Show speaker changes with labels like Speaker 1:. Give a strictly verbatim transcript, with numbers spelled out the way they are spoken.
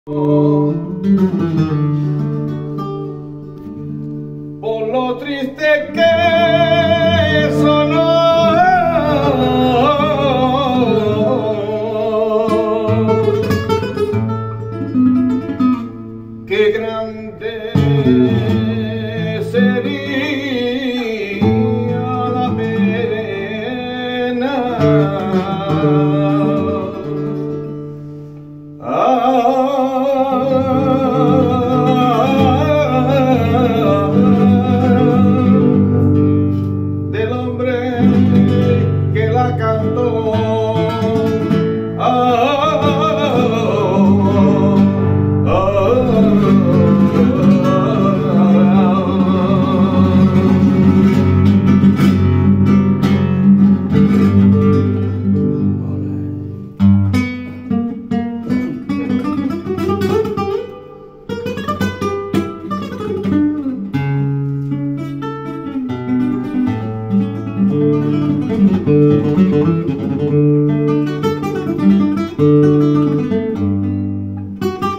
Speaker 1: Por lo triste que sonó, qué grande sería la pena. Del hombre que la cantó. Thank you.